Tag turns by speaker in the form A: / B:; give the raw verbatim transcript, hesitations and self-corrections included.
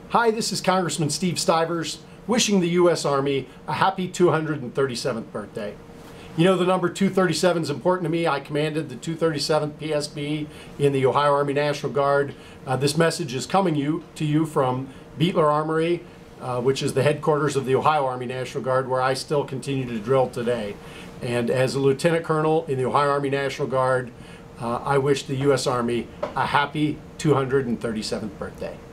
A: Hi, this is Congressman Steve Stivers, wishing the U S Army a happy two hundred thirty-seventh birthday. You know, the number two thirty-seven is important to me. I commanded the two thirty-seventh P S B in the Ohio Army National Guard. Uh, this message is coming you, to you from Beetler Armory, uh, which is the headquarters of the Ohio Army National Guard, where I still continue to drill today. And as a Lieutenant Colonel in the Ohio Army National Guard, uh, I wish the U S Army a happy two hundred thirty-seventh birthday.